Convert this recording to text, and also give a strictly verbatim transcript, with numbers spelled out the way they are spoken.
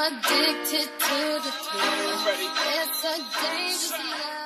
addicted to the thrill. It's a dangerous love.